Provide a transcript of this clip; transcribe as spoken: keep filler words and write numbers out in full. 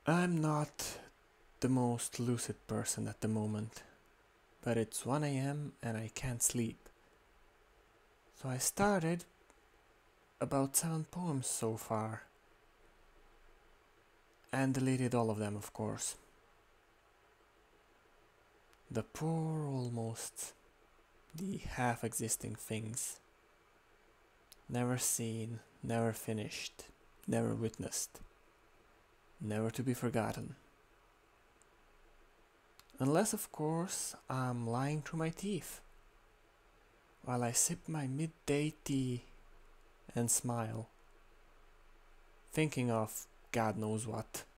I'm not the most lucid person at the moment, but it's one a m and I can't sleep. So I started about seven poems so far, and deleted all of them, of course. The poor almost, the half-existing things. Never seen, never finished, never witnessed, never to be forgotten. Unless, of course, I'm lying through my teeth while I sip my midday tea and smile, thinking of God knows what.